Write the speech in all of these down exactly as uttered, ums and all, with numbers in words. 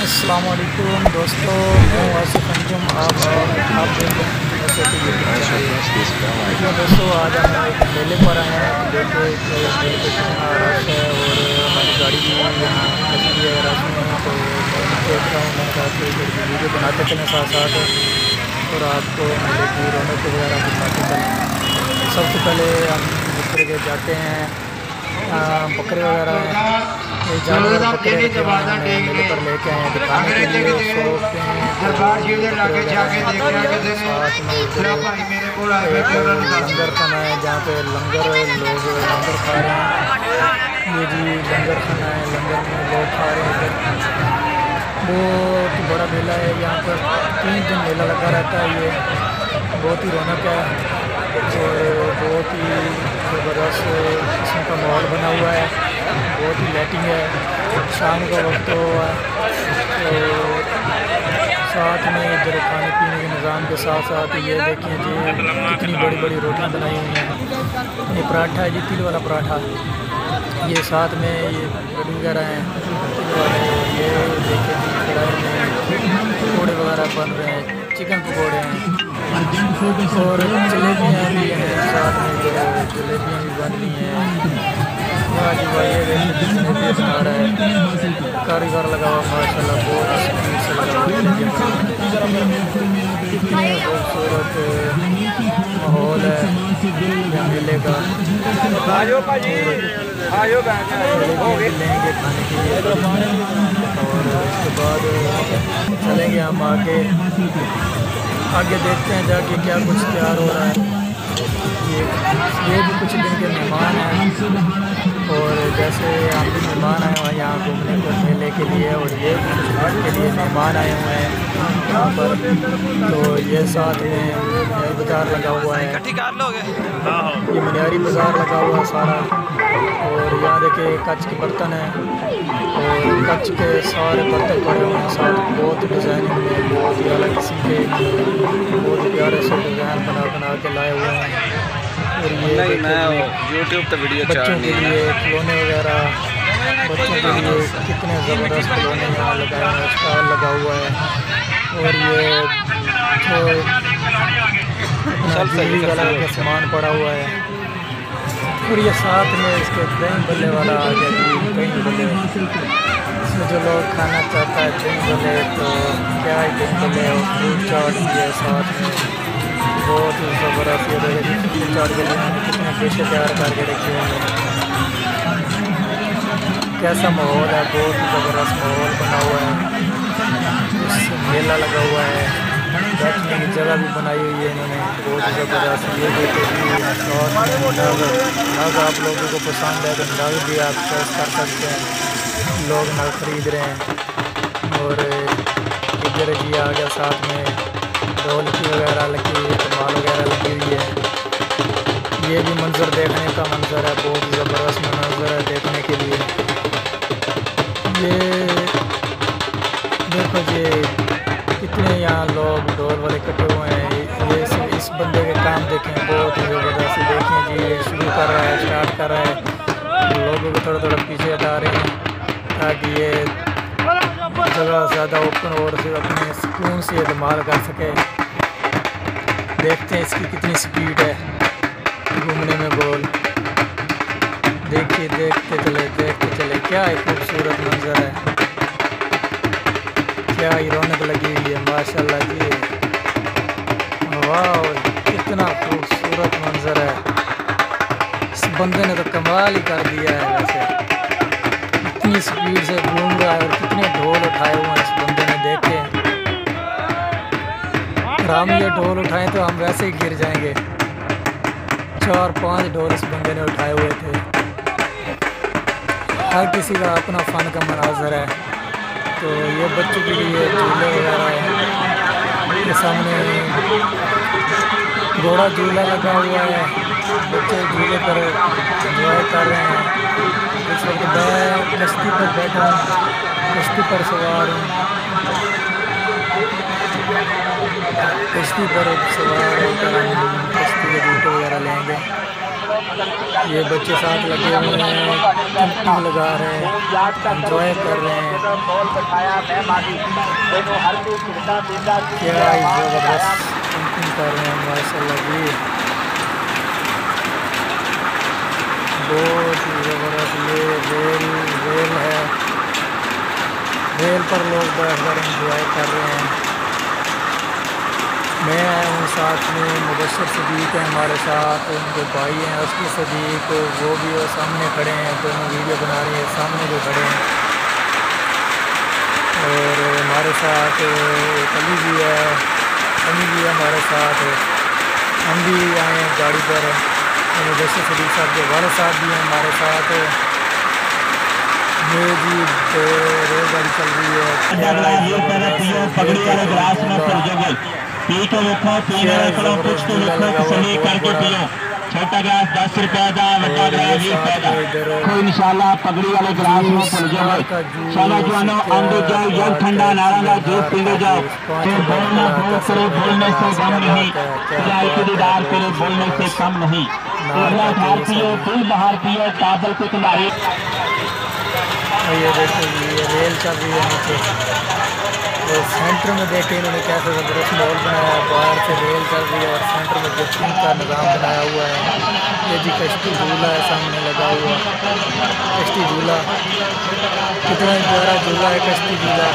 अस्सलाम वालेकुम दोस्तों, मैं वासिफ अंजुम। आप आप देख रहे हैं दोस्तों, आज हम एक मेले पर आए हैं। देखो मेले पे कितना रश है और हमारी गाड़ी भी यहाँ फंसी है रश में। तो मैं देख रहा हूँ, मैंने कहा कि वीडियो बनाते चलें साथ साथ और आपको मेले की रौनक वगैरह दिखाते चलें। सबसे पहले हम बकरे के जाते हैं, बकरे वगैरह हैं, ये जानवर बकरे रखे हुए हैं, मेले पर लेके आए हैं दिखाने के लिए। शॉप पे हैं, लंगर खाना है जहाँ पे लंगर लोग लंगर खा रहे हैं। ये जी लंगर खाना है, लंगर में लोग खा रहे हैं। बहुत बड़ा मेला है यहाँ पर, तीन दिन मेला लगा रहता है। ये बहुत ही रौनक है और बहुत ही ज़बरदस्त किस्म का माहौल बना हुआ है। बहुत ही लाइटिंग है, शाम का वक्त हुआ है। तो साथ में इधर खाने पीने के निज़ाम के साथ साथ ये देखिए जी कितनी बड़ी बड़ी रोटियां बनाई हुई हैं। ये पराठा है जी, तिल वाला पराठा। ये साथ में ये रोटी वगैरह हैं तिल वाले। ये देखिए जी कढ़ाई में पकौड़े वगैरह बन रहे हैं, चिकन पकौड़े हैं और जलेबियाँ भी हैं। साथ में जो जलेबियाँ भी बन रही हैं। वाह जी वाह, ये देखिए जलेबियाँ बना रहा है, कारीगर लगा हुआ माशाल्लाह, बहुत स्पीड से लगा हुआ। कितनी खूबसूरत माहौल है मेले का। लेंगे खाने के लिए और उसके बाद चलेंगे हम आगे आगे देखते हैं जाके क्या कुछ तैयार हो रहा है। ये ये भी कुछ दिन के मेहमान हैं और जैसे हम भी मेहमान आए हुए हैं यहाँ घूमने को मेले के लिए, और ये कुछ दिन के लिए मेहमान आए हुए हैं यहाँ पर। तो ये साथ में बाज़ार लगा हुआ है, ये मनियारी बाज़ार लगा हुआ है सारा। और यहाँ देखिए कच्छ के बर्तन हैं और कच्छ के सारे बर्तन पड़े हुए हैं साथ। बहुत डिज़ाइनिंग में, बहुत ही अलग किस्म के, बहुत प्यारे से डिज़ाइन बना बना के लाए हुए हैं। और ये यूट्यूब तो वीडियो बच्चों के लिए खिलौने वगैरह, बच्चों के लिए कितने ज़बरदस्त खिलौने यहाँ लगाए हैं, स्टॉल लगा हुआ है। और ये तो बिजली वाला का सामान पड़ा हुआ है। और ये साथ में इसके दही बल्ले वाला आ गया जी, दही बल्ले। इसमें जो लोग खाना चाहता है दही बल्ले, तो क्या है दही बल्ले और फ्रूट चाट भी है साथ में। बहुत ही ज़बरदस्त ये देखिए फ्रूट चाट के लिए कितने डिशें तैयार करके रखी हुई हैं। कैसा माहौल है, बहुत ही ज़बरदस्त माहौल बना हुआ है। इस मेला लगा हुआ है, बैठने की जगह भी बनाई हुई है इन्होंने, बहुत ज़बरदस्त। ये देखिए नग आप लोगों को पसंद है तो नग भी आप चॉइस कर सकते हैं। लोग नग खरीद रहे हैं। और इधर जी आ गया साथ में ढोलकी वगैरह लगी हुई है, कमाल वगैरह लगी हुई है। ये भी मंजर देखने का मंजर है, बहुत ही ज़बरदस्त मंजर है देखने के लिए। ये देखो जी कितने यहाँ लोग ढोल वाले इकट्ठे हुए हैं। ये इस, इस बंदे के काम देखें, बहुत ही ज़बरदस्त। देखें जी ये शुरू कर रहा है, स्टार्ट कर रहा है। लोगों को थोड़ा थोड़ा पीछे हटा रहे हैं ताकि ये जगह ज़्यादा ओपन और से अपने सुकून से इस्तेमाल कर सके। देखते हैं इसकी कितनी स्पीड है घूमने में गोल। देखिए देखते चले देखते चले, क्या एक खूबसूरत मंजर है, क्या ही रौनक लगी हुई है माशाल्लाह जी। वाह कितना खूबसूरत मंजर है। इस बंदे ने तो कमाल ही कर दिया है। वैसे इतनी स्पीड से घूम रहा है और कितने ढोल उठाए हुए हैं इस बंदे ने, देखे। हम ये ढोल उठाएं तो हम वैसे ही गिर जाएंगे। चार पांच ढोल इस बंदे ने उठाए हुए थे। हर किसी का अपना फ़न का मनाजर है। तो ये बच्चों के लिए झूले वगैरह हैं। ये सामने घोड़ा झूला लगा हुआ है, बच्चे झूले पर एंजॉय कर रहे हैं। इस वक्त मैं कश्ती पर बैठा हूँ, कश्ती पर सवार हूँ, कश्ती पर सवार होकर हम कश्ती के झूटे वगैरह लेंगे। ये बच्चे साथ लगे हुए हैं, टिकटिंग लगा रहे हैं, एंजॉय कर रहे हैं। क्या ज़बरदस्त टिकटिंग कर रहे हैं माशाल्लाह जी, बहुत ही ज़बरदस्त। ये रेल रेल है, रेल पर लोग बैठकर एंजॉय कर रहे हैं। मैं आया हूँ, साथ में मुबशर सदीक है हमारे साथ, उनके भाई हैं उसके सदीक, वो भी वो सामने खड़े हैं, दोनों वीडियो बना रहे हैं, सामने जो खड़े हैं। और हमारे साथ एक अली भी है, सनी भी है हमारे साथ, हम भी आए हैं गाड़ी पर। मुबशर सदीक साहब के वाले साहब भी हैं हमारे साथ। ये जी रेलगाड़ी चल रही है, पी के देखो, पीने वालों कुछ तो देखो, सही करके पियो। छोटा गिलास दस रुपए का, बड़ा गिलास बीस रुपए का। कोई इंशाल्लाह पगड़ी वाले गिलास में पड़ जाओगे। चलो जवानों, आंदो जाओ, योग ठंडा नारंगा जूस पीने जाओ। तो बोलना बोल करे, बोलने से कम नहीं, खुदाई के दीदार करे, बोलने से कम नहीं। अगला धार पियो, दिल बहार पियो, काबल के किनारे। ये देखो, ये रेल चल रही है नीचे, तो सेंटर में देखे इन्होंने कैसे ज़बरदस्त माहौल बनाया है। बाहर से रेल चल रही है और सेंटर में जस्टिंग का निज़ाम बनाया हुआ है। ये जी कश्ती झूला है सामने लगा हुआ, कश्ती झूला, कितना प्यारा झूला है कश्ती झूला।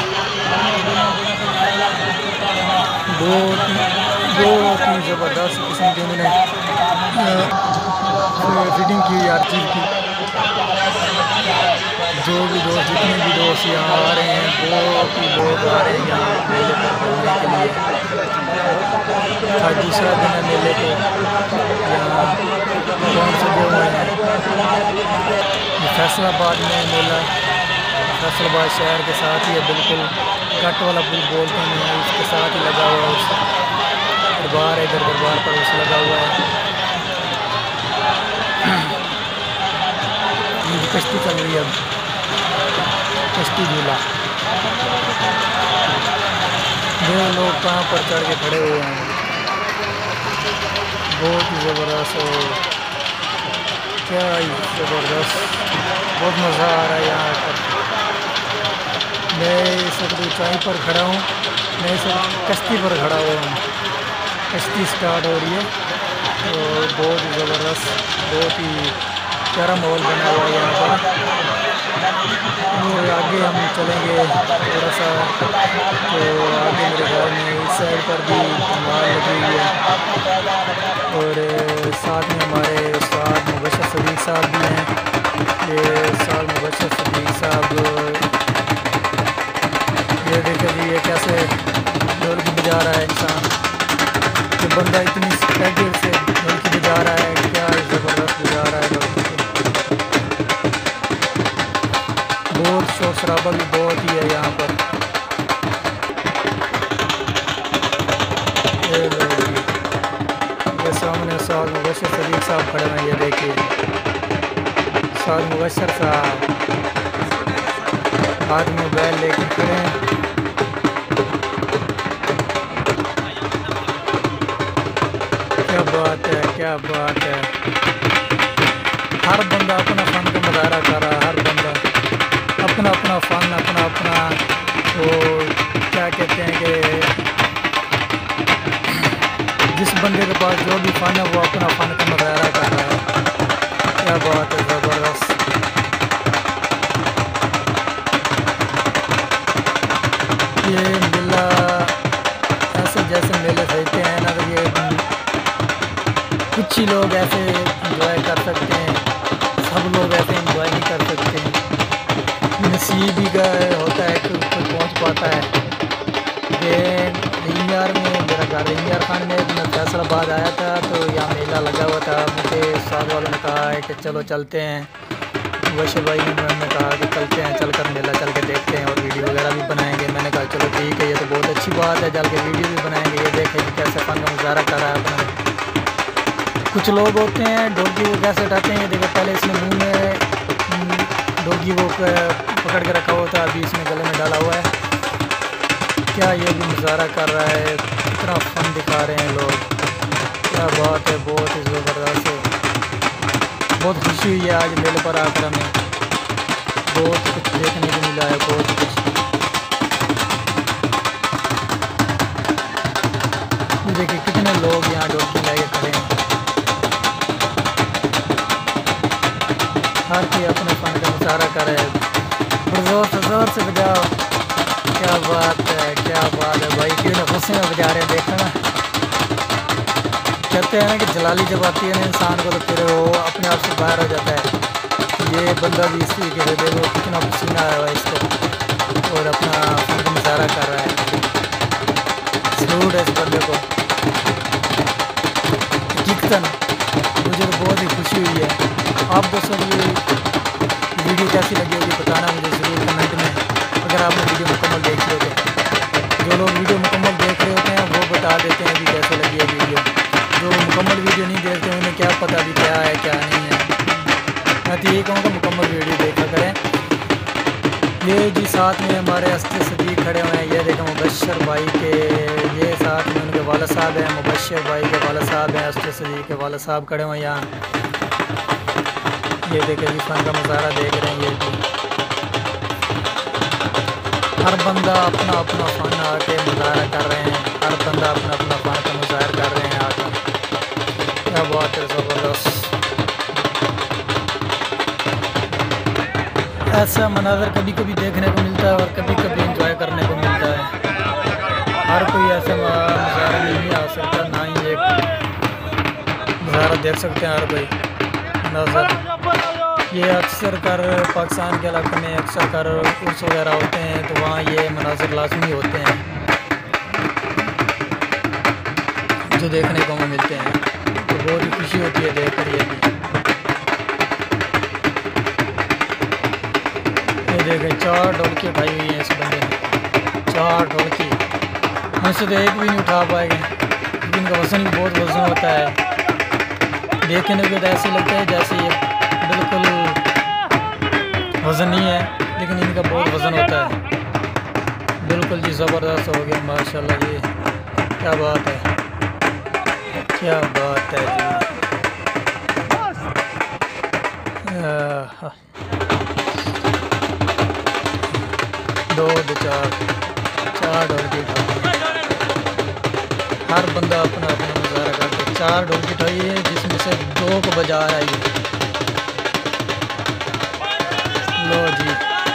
बहुत बहुत ही ज़बरदस्त किस्म की उन्होंने फिटिंग की हर चीज़ की। जो भी दोस्त, जितने भी दोस्त यहाँ आ रहे हैं, बहुत ही लोग आ रहे हैं यहाँ मेले पर घूमने के लिए। आज दूसरा दिन है मेले को, यहाँ कौन सजे हुए हैं। फैसलाबाद में मेला, फैसलाबाद शहर के साथ ही है, बिल्कुल कट वाला पुल बोलते हैं, उसके साथ ही लगा हुआ है। उस दरबार है, इधर दरबार पर उस लगा हुआ है। कश्ती चल रही है अब, कश्ती झूला। ये लोग कहाँ पर चढ़ के खड़े हुए हैं, बहुत ही ज़बरदस्त, क्या ही ज़बरदस्त, बहुत मज़ा आ रहा है यहाँ पर। मैं इस वक्त ऊँचाई पर खड़ा हूँ, मैं इस वक्त कश्ती पर खड़ा हुआ हूँ, कश्ती स्टार्ट हो रही है। तो बहुत ही ज़बरदस्त, बहुत ही प्यारा माहौल बना हुआ है यहाँ पर। और आगे हम चलेंगे थोड़ा सा, तो आगे मेरे घर में इस साइड पर भी कमाल लगी हुई है। और साथ में हमारे उस्ताद मुबशर सदीक साहब भी हैं। ये उस्ताद मुबशर सदीक साहब, ये देखिए जी, ये कैसे ढोलकी बजा रहा है इंसान, ये बंदा इतनी स्पीड से ढोलकी बजा रहा है, क्या ज़बरदस्त बजा रहा है ढोलकी। बहुत शोर शराबा भी बहुत ही है यहाँ पर। ये ये सामने साथ मुबशर सदीक साहब खड़े हैं, ये देखिए साथ मुबशर साहब हाथ में बैल लेके खड़े हैं। क्या बात है, क्या बात है। हर बंदा अपना फन का मुजाहरा कर रहा है, हर बंदा अपना अपना फ़न, अपना अपना वो क्या कहते हैं कि जिस बंदे के पास जो भी फ़न है वो अपना फ़न का मुजाहरा कर रहा है। क्या बात है, ज़बरदस्त। ये मेला ऐसे जैसे मेले सजते हैं ना, तो ये कुछ ही लोग ऐसे इंजॉय कर सकते हैं, सब लोग ऐसे इंजॉय नहीं कर सकते हैं। नसीब ही का होता है कि कोई पहुंच पाता है। ये रिंगार में, मेरा घर रिंगार खान में, मैं फैसलाबाद आया था तो यहाँ मेला लगा हुआ था। मुझे साथ वालों ने कहा है कि चलो चलते हैं, वैसे भाई ने मैंने कहा कि चलते हैं, चलकर मेला चल के देखते हैं और वीडियो वगैरह भी बनाएंगे। मैंने कहा चलो ठीक है, ये तो बहुत अच्छी बात है, चल के वीडियो भी बनाएंगे। ये देखें कि कैसे फन का मुजाहरा कर रहा है अपना। कुछ लोग होते हैं ढोलकी को कैसे उठाते हैं, ये देखो पहले इसने मुँह में ढोलकी वो पकड़ के रखा हुआ था, अभी इसने गले में डाला हुआ है। क्या ये भी मुजाहरा कर रहा है, कितना फन दिखा रहे हैं लोग, क्या बात है, बहुत ही ज़बरदस्त है। बहुत खुशी हुई है आज मेले पर आकर हमें, बहुत कुछ देखने को मिला है, बहुत कुछ। देखिए कितने लोग यहाँ डॉल्फिन लेके खड़े हैं, हर कोई अपने फन का मुजाहरा कर रहे हैं। जोर से जोर से बजाओ, क्या बात है, क्या बात है भाई, क्यों खुशी में बजा रहे हैं। देखना कहते हैं ना कि जलाली जब आती है ना इंसान को तो फिर वो अपने आप से बाहर हो जाता है। ये बंदा भी इसी के देखो कितना पसीना आया हुआ है इसको, और अपना फन का मुजाहरा कर रहा है। सलूट है इस बंदे को। हकीकतन मुझे तो बहुत ही खुशी हुई है। आप दोस्तों ये वीडियो कैसी लगी होगी बताना मुझे ज़रूर कमेंट में, अगर आपने वीडियो मुकम्मल देखी हो तो। जो लोग वीडियो मुकम्मल देख रहे होते हैं वो बता देते हैं कि कैसे लगी है वीडियो। जो मुकम्मल वीडियो नहीं देखते उन्हें क्या पता भी क्या है क्या नहीं है। मैं तो यही कहूँगा मुकम्मल वीडियो देखा करें। ये जी साथ में हमारे हस्ते सदीक खड़े हुए हैं, ये देखें मुबशर भाई के, ये साथ में उनके वाला साहब हैं, मुबशर भाई के वाला साहब हैं, हस्ते सदीक के वाला साहब खड़े हुए हैं यहाँ। ये देखें जी फन का मुजाहरा देख रहे हैं। ये भी हर बंदा अपना अपना फ़न आके मुजाहरा कर रहे हैं, हर बंदा अपना अपना फ़न का मुजाहरा कर रहे हैं आकर। क्या बात है, ज़बरदस्त। ऐसा मनाज़र कभी कभी देखने को मिलता है और कभी कभी इंजॉय करने को मिलता है। हर कोई ऐसे मुजाहरा नहीं आ सकता, ना ही एक मुजाहरा देख सकते हैं हर कोई मनाज़र। ये अक्सर कर पाकिस्तान के इलाके में अक्सर कर उर्स वगैरह होते हैं तो वहाँ ये मनाज़र लाजमी होते हैं जो देखने को हमें मिलते हैं, तो बहुत ही खुशी होती है देख कर। ये भी ये देखें चार ढोलकी उठाई हुई हैं इस बंदे ने, चार ढोलकी। हमसे तो एक भी नहीं उठा पाएंगे क्योंकि इनका वज़न भी बहुत वज़न होता है। देखने को तो ऐसे लगता है जैसे ये बिल्कुल वज़न नहीं है, लेकिन इनका बहुत वज़न होता है। बिल्कुल जी ज़बरदस्त हो गया माशाल्लाह। जी क्या बात है, क्या बात है जी। दो दो चार चार ढोलकी उठाई, हर बंदा अपना अपना मुजाहरा करके चार ढोलकी उठाई है, जिसमें से दो को बजा रहा है। लो जी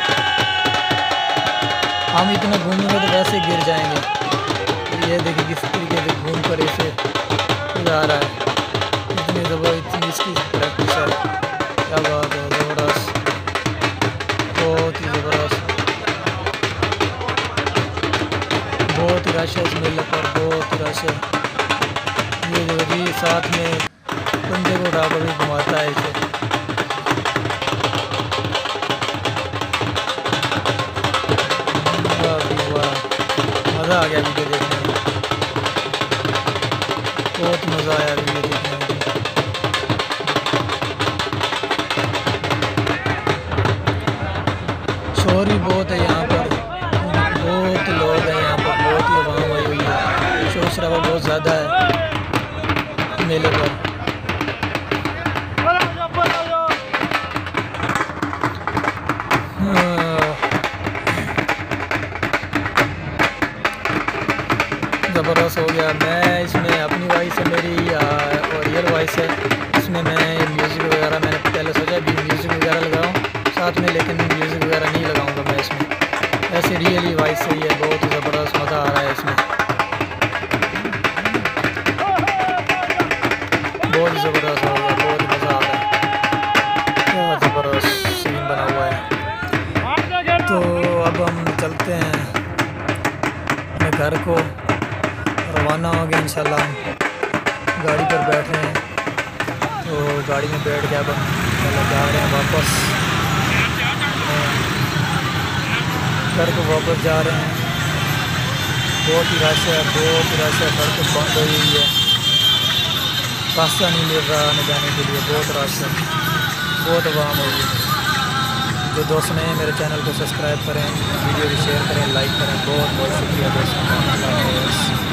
हम इतना घूमेंगे तो वैसे गिर जाएंगे। ये देखिए किस तरीके से घूम कर इसे जा रहा है, इतनी ज़बरदस्त, इतनी इसकी प्रैक्टिस है। क्या बात है, ज़बरदस्त, बहुत ही ज़बरदस्त। बहुत ही रश है इस मेले पर, बहुत ही रश है। ये देखिए साथ में बंदे को उठा कर भी घुमाता है इसे। मज़ा आ गया वीडियो देखने में, बहुत मज़ा आया वीडियो देखने में। शोर भी बहुत है यहाँ पर, बहुत लोग हैं यहाँ पर, बहुत ही आवाम आई हुई है, शोर शराबा बहुत ज़्यादा है मेले पर। ज़बरदस्त हो गया। मैं इसमें अपनी वॉइस है मेरी और रियल वॉइस है, इसमें मैं म्यूज़िक वगैरह मैंने पहले सोचा भी म्यूज़िक वगैरह लगाऊं साथ में, लेकिन म्यूज़िक वगैरह नहीं लगाऊंगा मैं इसमें। ऐसे रियली वॉइस सही है, बहुत ही ज़बरदस्त मज़ा आ रहा है इसमें, बहुत ही ज़बरदस्त हो गया, बहुत ही मज़ा आ रहा है। क्या ज़बरदस्त सीन बना हुआ है। तो अब हम चलते हैं अपने घर को, रवाना हो गए इंशाल्लाह। गाड़ी पर बैठ रहे हैं, तो गाड़ी में बैठ के अब हम जा रहे हैं वापस घर को वापस जा रहे हैं। बहुत ही रश है, बहुत ही रश है, सड़क बंद हो गई है, रास्ता नहीं मिल रहा आने जाने के लिए, बहुत रश है, बहुत आवाम हो गई। जो दोस्त नए हैं मेरे चैनल को सब्सक्राइब करें, वीडियो भी शेयर करें, लाइक करें। बहुत बहुत शुक्रिया दोस्तों।